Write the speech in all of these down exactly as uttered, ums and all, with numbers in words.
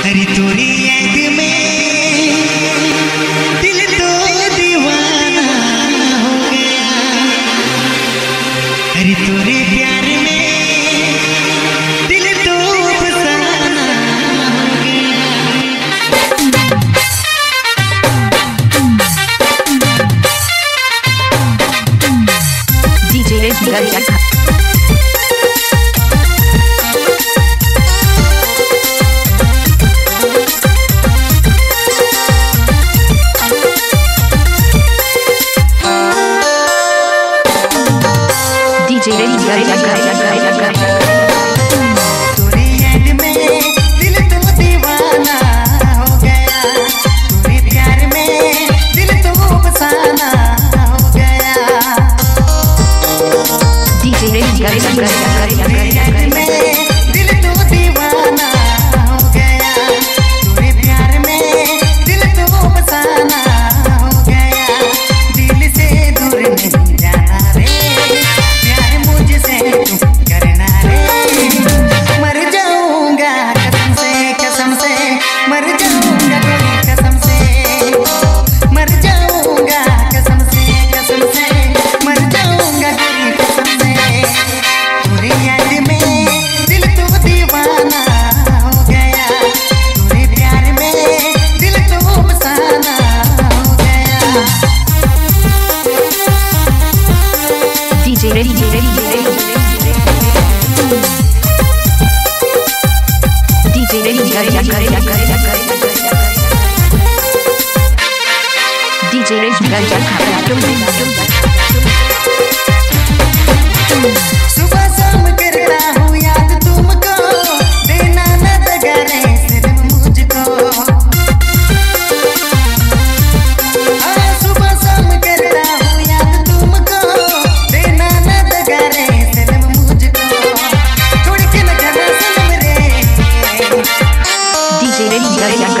अरे तोरी याद में दिल तो दीवाना हो गया, अरे तोरे प्यार में दिल तो फसाना हो गया। डीजे रेजी सुबह शाम करता हूँ याद तुमको, देना न दगारे सिर्फ मुझको। हाँ सुबह शाम करता हूँ याद तुमको, देना न दगारे सिर्फ मुझको। छोड़ के न जाना सनम रे, डीजे रेजी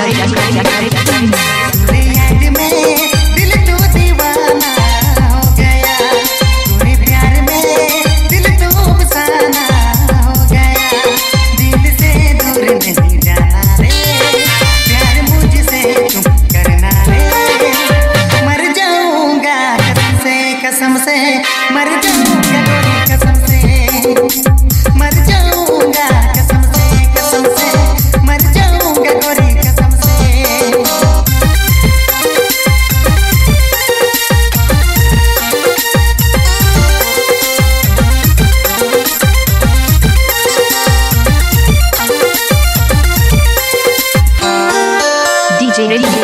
कसम से मर जाऊंगा गोरी कसम से, मर जाऊंगा कसम से, कसम से मर जाऊंगा गोरी कसम से। DJ रेजी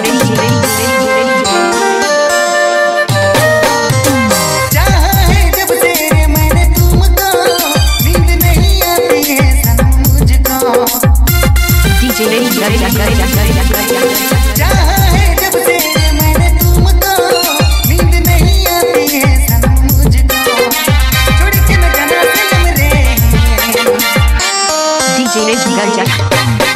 J J